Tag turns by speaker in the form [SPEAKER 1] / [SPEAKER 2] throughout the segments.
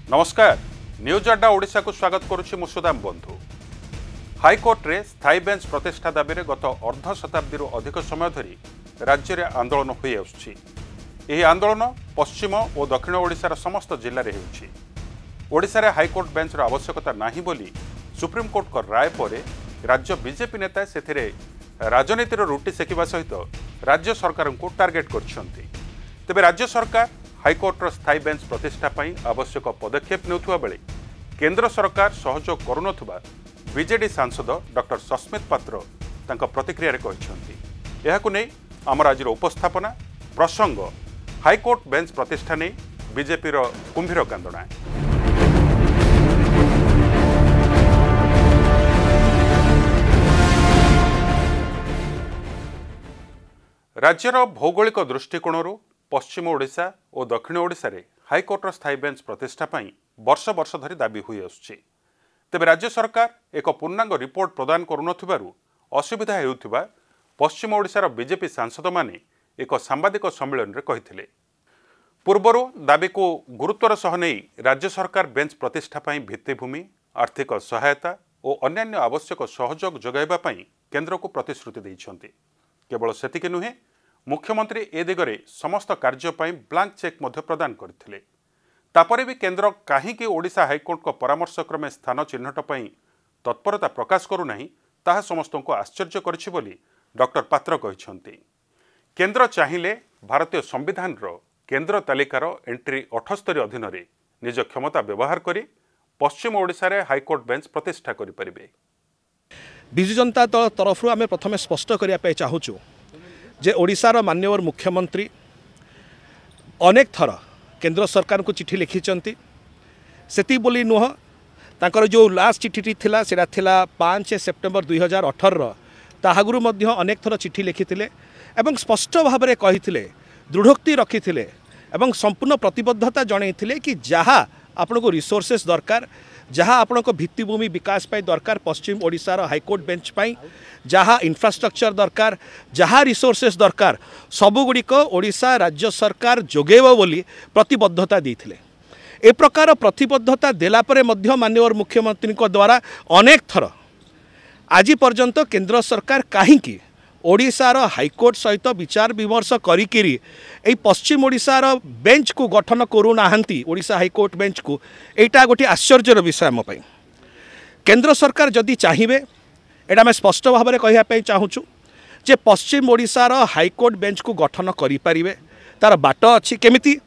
[SPEAKER 1] नमस्कार न्यूज अड्डा ओडिशा को स्वागत करुछि मुसुदाम बंधु। हाईकोर्ट रे स्थायी बेंच प्रतिष्ठा दाबी रे गत अर्ध शताब्दी अधिक समय धरी राज्य में आंदोलन होई आसुछि। एही आंदोलन पश्चिम और दक्षिण ओडिशार समस्त जिले में होउछि। ओडिशा रे हाईकोर्ट बेंच आवश्यकता नाही बोली सुप्रीम कोर्ट को राय पर राज्य बीजेपी नेता सेथिरे राजनीतिर रुटी सेकिबा सहित राज्य सरकार को टार्गेट करछन्ति। तेबे राज्य सरकार हाईकोर्टर स्थायी बेंच प्रतिष्ठा पई आवश्यक पदक्षेप नेउथुवा बेले केंद्र सरकार सहयोग करुनथुबा बीजेडी सांसद डॉक्टर सस्मित पात्र तांका प्रतिक्रिया रे कहिसन्ति। एहाकु नै आमर आजिर उपस्थापना प्रसंग हाईकोर्ट बेंच प्रतिष्ठा नै बीजेपी रो कुंभीर कांदणा। राज्यर भौगोलिक दृष्टिकोण पश्चिम ओडिशा और दक्षिण ओडिशा रे हाईकोर्टर स्थायी बेंच प्रतिष्ठा पई वर्ष वर्ष धरी दाबी हुई आसुछि। तेबे राज्य सरकार एक पूर्णांग रिपोर्ट प्रदान करुनथिबारु असुविधा हेउथिबा पश्चिम ओडिशार बीजेपी सांसद माने एक सांबादिक सम्मेलन रे कहिथिले। पूर्वरु दाबी को गुरुत्वर सह नै राज्य सरकार बेंच प्रतिष्ठा पई भित्तिभूमि आर्थिक सहायता और अन्यान्य आवश्यक सहयोग जोगाइबा पई केंद्र को प्रतिश्रुति दैछन्ति। केवल सेतिके नुहे मुख्यमंत्री ए दिगरे समस्त कार्य पई ब्लांक चेक मध्य प्रदान करथिले। तापरे भी केंद्र काहीकि ओडिशा हाईकोर्ट को परामर्श क्रमे स्थान चिन्हट पई तत्परता प्रकाश करू नाही ताहा समस्त को आश्चर्य करछि बोली डॉक्टर पात्र कहिसन्ति। केंद्र चाहिए भारतीय संविधान रो केंद्र तालिकार एंट्री 78 अधीन रे निज क्षमता व्यवहार करी पश्चिम ओडिशा रे हाईकोर्ट बेंच प्रतिष्ठा करि परिबे।
[SPEAKER 2] विजु जनता दल तरफ आम प्रथम स्पष्ट करने चाहूँ जे ओडिशार माननीय मुख्यमंत्री अनेक थर केंद्र सरकार को चिठी लिखिंट से बोली नुह तांकर जो लास्ट चिठी थिला सेटा थिला 5 सेप्टेम्बर 2018 ताहागुरु मध्य अनेक थर चिठी लिखिथिले एवं स्पष्ट भाव में कही दृढ़ोक्ति रखिथिले एवं संपूर्ण प्रतिबद्धता जनइथिले कि जहाँ आपण को रिसोर्सेस दरकार जहाँ आपण को भित्तिभूमि विकास पाई दरकार पश्चिम ओडिशार हाईकोर्ट बेंच पाई जहाँ इंफ्रास्ट्रक्चर दरकार जहाँ रिसोर्सेस दरकार सबुगुड़िक ओडिशा राज्य सरकार जोगेब बोली प्रतिबद्धता देथिले। ए प्रकार प्रतिबद्धता देला परे मध्य माननीय मुख्यमंत्री द्वारा अनेक थर आज पर्यंत केंद्र सरकार काहींकी ओडिशार हाईकोर्ट सहित विचार विमर्श करिकिरी ए पश्चिम ओडिशार बेंच को गठन करूनाहांती ओडिशा हाईकोर्ट बेंच को एटा गोटे आश्चर्यर विषय आम पई। केंद्र सरकार जदि चाहिए एटा मैं स्पष्ट भाव में कहवाई चाहूँ जे पश्चिम ओडिशार हाईकोर्ट बेंच को गठन करें तार बाट अच्छी केमिति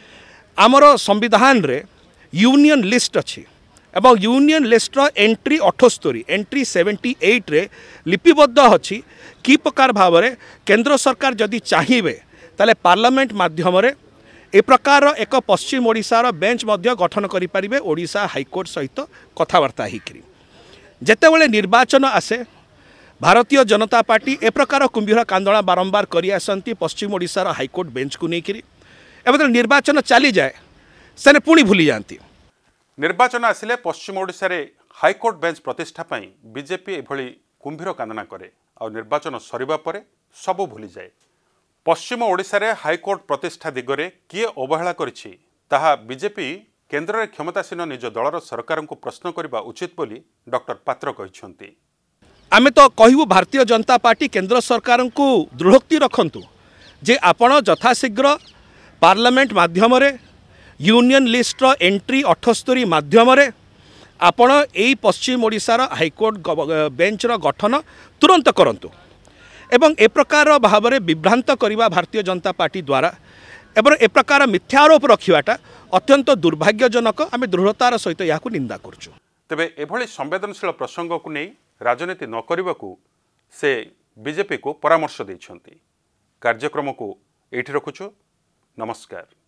[SPEAKER 2] आमर संविधान रे यूनियन लिस्ट अच्छी एवं यूनियन लिस्ट एंट्री 78 एंट्री 78 रे लिपिबद्ध अच्छी कि प्रकार भाव में केंद्र सरकार जदि चाहिए ताले पार्लियामेंट माध्यम ए प्रकार एक पश्चिम ओडिशार बेंच मध्य गठन करें ओडिशा हाईकोर्ट सहित कथबार्ता होकर जेतेबेले निर्वाचन आसे भारतीय जनता पार्टी ए प्रकार कुंभीर कांदणा बारंबार करी आसंती पश्चिम ओडिशार हाईकोर्ट बेंच को लेकर एवं निर्वाचन चली जाए से पुणी भूली जाती।
[SPEAKER 1] निर्वाचन आसिले पश्चिम ओडिशा रे हाईकोर्ट बेंच प्रतिष्ठा पई बीजेपी एभली कुंभीर कांदना करे और निर्वाचन सरिबा परे सबु भूली जाए। पश्चिम ओडिशा रे हाईकोर्ट प्रतिष्ठा दिगरे किए अवहेला करिछि ताहा बीजेपी केंद्र रे क्षमतासीन निज दलर सरकार को प्रश्न करबा उचित बोली डॉक्टर पात्र कहिसन्ति।
[SPEAKER 2] आमे तो कहबू भारतीय जनता पार्टी केंद्र सरकार को दृढ़ोक्ति रखंतु जे आपण यथाशीघ्र पार्लियामेंट माध्यम रे यूनियन लिस्ट एंट्री 78 माध्यम रे आपण एई पश्चिम ओडिशार हाईकोर्ट बेंच गठन तुरंत करंतु एवं ए प्रकार भाव में विभ्रांत करवा भारतीय जनता पार्टी द्वारा एवं ए प्रकार मिथ्यारोप रखिवाटा अत्यंत दुर्भाग्यजनक आम दृढ़तार सहित यह निंदा करछु।
[SPEAKER 1] तेबे एभली संवेदनशील प्रसंग को नहीं राजनीति न करबाकू से बीजेपी को परामर्श दैछन्ति। कार्यक्रम को एठी रखुछु। नमस्कार।